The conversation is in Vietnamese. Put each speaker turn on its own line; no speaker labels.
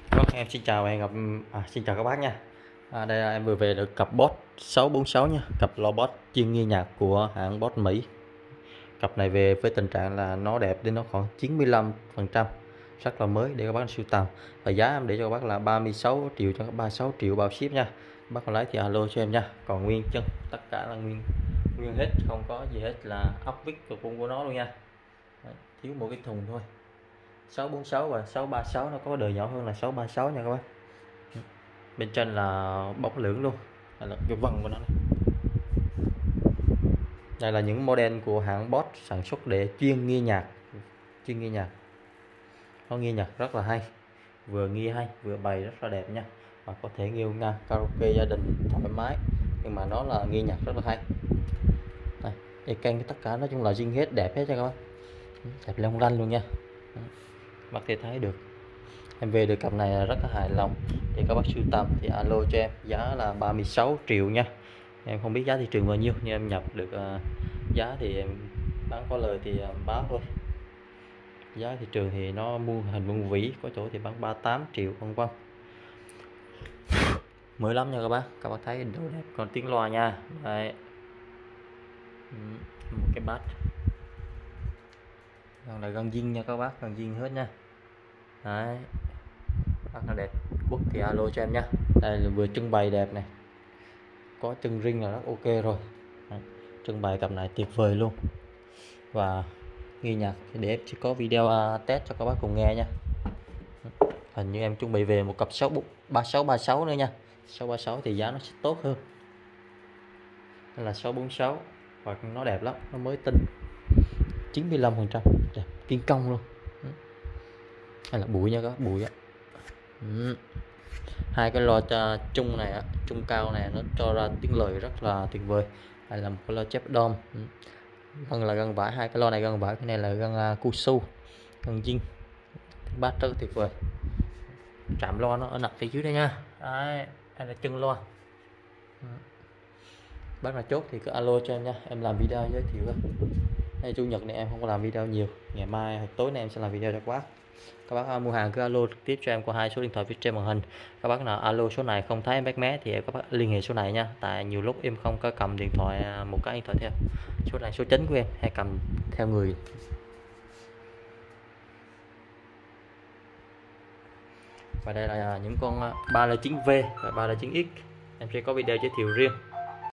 Vâng, em xin chào và hẹn gặp xin chào các bác nha. Đây là em vừa về được cặp Boss 646 nha, cặp loa Boss chuyên nghe nhạc của hãng Boss Mỹ. Cặp này về với tình trạng là nó đẹp đến nó khoảng 95%, rất là mới để các bác sưu tầm. Và giá em để cho các bác là 36 triệu cho 36 triệu bao ship nha. Bác còn lấy thì alo cho em nha. Còn nguyên chân tất cả là nguyên nguyên hết, không có gì hết, là ốc vít của nó luôn nha. Đấy, thiếu một cái thùng thôi. 646 và 636 nó có đời nhỏ hơn là 636 nha các bác. Bên trên là bóng lưỡng luôn, đây là cái vân của nó này. Đây là những model của hãng Boss sản xuất để chuyên nghe nhạc, nó nghe nhạc rất là hay, vừa nghe hay vừa bày rất là đẹp nha, và có thể nghe ngang karaoke gia đình thoải mái, nhưng mà nó là nghe nhạc rất là hay. Đây, cái kênh tất cả nói chung là zin hết, đẹp hết cho các bác, đẹp long lanh luôn nha. Bác thể thấy được. Em về được cặp này rất là hài lòng, thì các bác sưu tầm thì alo cho em, giá là 36 triệu nha. Em không biết giá thị trường bao nhiêu, nhưng em nhập được giá thì em bán có lời thì báo thôi. Giá thị trường thì nó muôn hình muôn vĩ, có chỗ thì bán 38 triệu vân vân. Mới lắm nha các bác thấy đồ đẹp, còn tiếng loa nha. Đây, một cái bát còn là gân zin nha các bác, gân zin hết nha. Đấy, rất là đẹp, quốc thì alo cho em nha. Đây là vừa trưng bày đẹp này, có chân ring là rất ok rồi. Đấy, trưng bày cặp này tuyệt vời luôn. Và nghe nhạc thì để em chỉ có video test cho các bác cùng nghe nha. Hình như em chuẩn bị về một cặp 3636 nữa nha. 636 thì giá nó sẽ tốt hơn. Đây là 646 và nó đẹp lắm, nó mới tinh, 95% đẹp, kiên công luôn. Hay là bụi nha các bác, bụi á. Hai cái loa chung này, chung cao này, nó cho ra tiếng lời rất là tuyệt vời. Đây là một cái loa chép đom, gân là gân vải, hai cái loa này gân vải, cái này là gân Kusu, gân zin, bát rất tuyệt vời. Chạm loa nó ở nặng phía dưới đây nha. Đấy, đây là chân loa. Bác nào chốt thì cứ alo cho em nha, em làm video giới thiệu thôi. Ngày chủ nhật này em không có làm video nhiều, ngày mai hoặc tối nay em sẽ làm video cho các bác mua hàng cứ alo trực tiếp cho em qua hai số điện thoại phía trên màn hình. Các bác nào alo số này không thấy em bắt mé thì các bác liên hệ số này nha, tại nhiều lúc em không có cầm điện thoại, một cái điện thoại theo. Số này số chính của em, hay cầm theo người. Và đây là những con 309V và 309X, em sẽ có video giới thiệu riêng.